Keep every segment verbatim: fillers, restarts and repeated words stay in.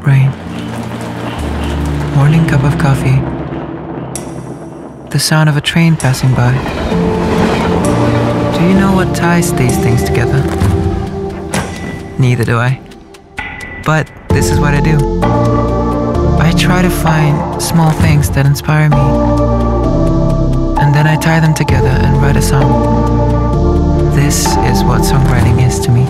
Rain. Morning cup of coffee. The sound of a train passing by. Do you know what ties these things together? Neither do I. But this is what I do. I try to find small things that inspire me. And then I tie them together and write a song. This is what songwriting is to me.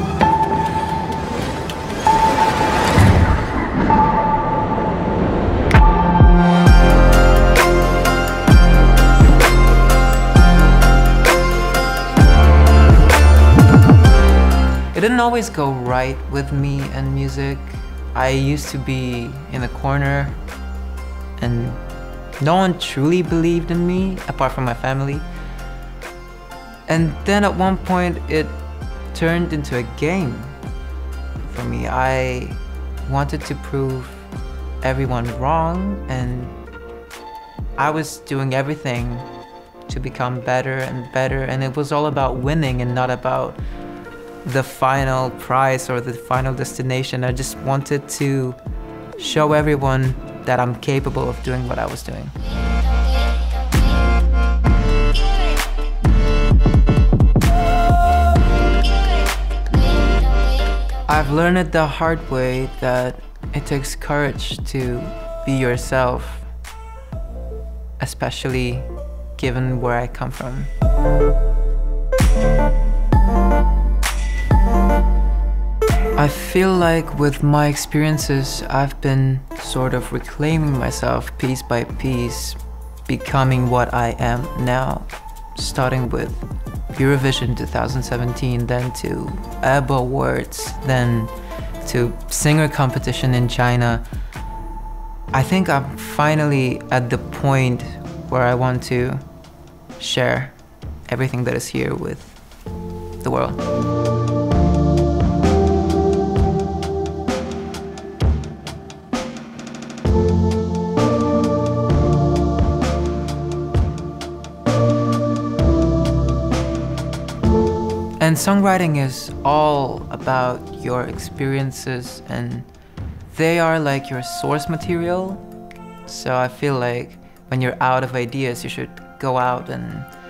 It didn't always go right with me and music. I used to be in a corner and no one truly believed in me apart from my family. And then at one point it turned into a game for me. I wanted to prove everyone wrong, and I was doing everything to become better and better, and it was all about winning and not about the final prize or the final destination. I just wanted to show everyone that I'm capable of doing what I was doing. I've learned it the hard way that it takes courage to be yourself, especially given where I come from. I feel like with my experiences, I've been sort of reclaiming myself piece by piece, becoming what I am now, starting with Eurovision two thousand seventeen, then to A B B A Awards, then to singer competition in China. I think I'm finally at the point where I want to share everything that is here with the world. And songwriting is all about your experiences, and they are like your source material. So I feel like when you're out of ideas, you should go out and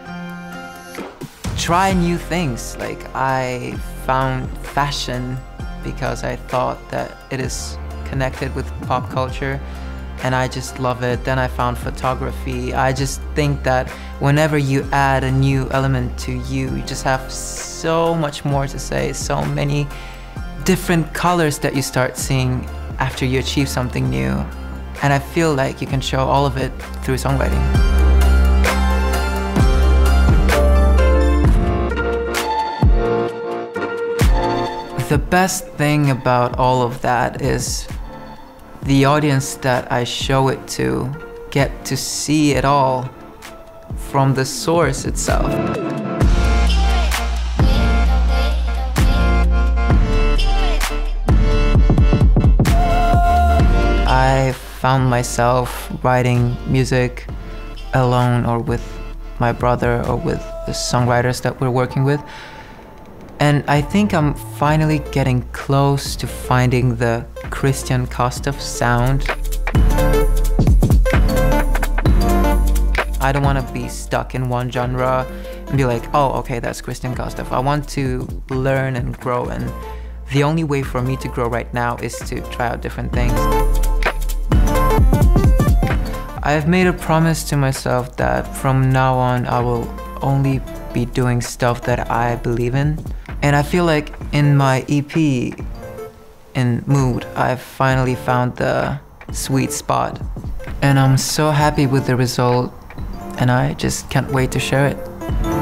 try new things. Like I found fashion because I thought that it is connected with pop culture, and I just love it. Then I found photography. I just think that whenever you add a new element to you, you just have so much more to say, so many different colors that you start seeing after you achieve something new. And I feel like you can show all of it through songwriting. The best thing about all of that is the audience that I show it to get to see it all from the source itself. I found myself writing music alone or with my brother or with the songwriters that we're working with. And I think I'm finally getting close to finding the Kristian Kostov sound. I don't want to be stuck in one genre and be like, oh, okay, that's Kristian Kostov. I want to learn and grow, and the only way for me to grow right now is to try out different things. I've made a promise to myself that from now on I will only be doing stuff that I believe in. And I feel like in my E P, in Mood, I've finally found the sweet spot. And I'm so happy with the result, and I just can't wait to share it.